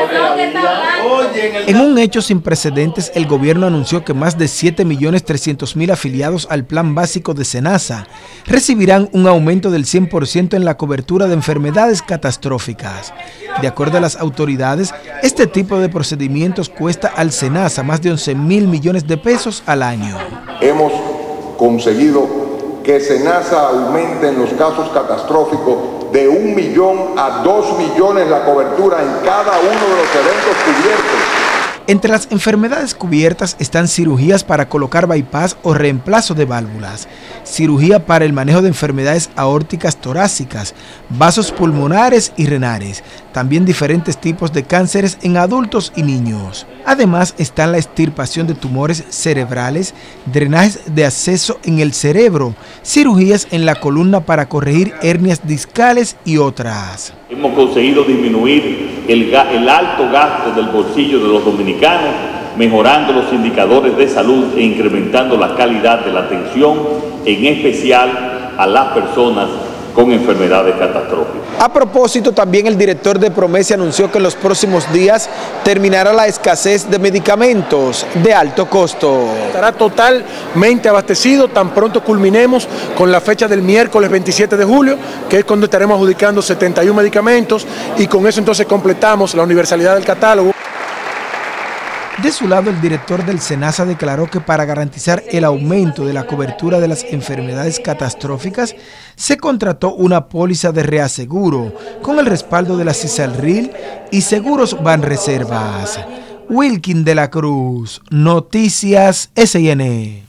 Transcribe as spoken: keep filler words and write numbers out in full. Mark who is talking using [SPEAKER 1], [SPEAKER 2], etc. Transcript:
[SPEAKER 1] En un hecho sin precedentes, el gobierno anunció que más de siete millones trescientos mil afiliados al Plan Básico de SENASA recibirán un aumento del cien por ciento en la cobertura de enfermedades catastróficas. De acuerdo a las autoridades, este tipo de procedimientos cuesta al SENASA más de once mil millones de pesos al año.
[SPEAKER 2] Hemos conseguido que SENASA aumente en los casos catastróficos de un millón a dos millones la cobertura en cada uno de los eventos cubiertos.
[SPEAKER 1] Entre las enfermedades cubiertas están cirugías para colocar bypass o reemplazo de válvulas, cirugía para el manejo de enfermedades aórticas torácicas, vasos pulmonares y renales, también diferentes tipos de cánceres en adultos y niños. Además están la extirpación de tumores cerebrales, drenajes de acceso en el cerebro, cirugías en la columna para corregir hernias discales y otras.
[SPEAKER 3] Hemos conseguido disminuir el, el alto gasto del bolsillo de los dominicanos, mejorando los indicadores de salud e incrementando la calidad de la atención, en especial a las personas con enfermedades catastróficas.
[SPEAKER 1] A propósito, también el director de Promesa anunció que en los próximos días terminará la escasez de medicamentos de alto costo.
[SPEAKER 4] Estará totalmente abastecido tan pronto culminemos con la fecha del miércoles veintisiete de julio, que es cuando estaremos adjudicando setenta y uno medicamentos, y con eso entonces completamos la universalidad del catálogo.
[SPEAKER 1] De su lado, el director del SENASA declaró que para garantizar el aumento de la cobertura de las enfermedades catastróficas, se contrató una póliza de reaseguro con el respaldo de la CISALRIL y Seguros Banreservas. Wilkin de la Cruz, Noticias S N.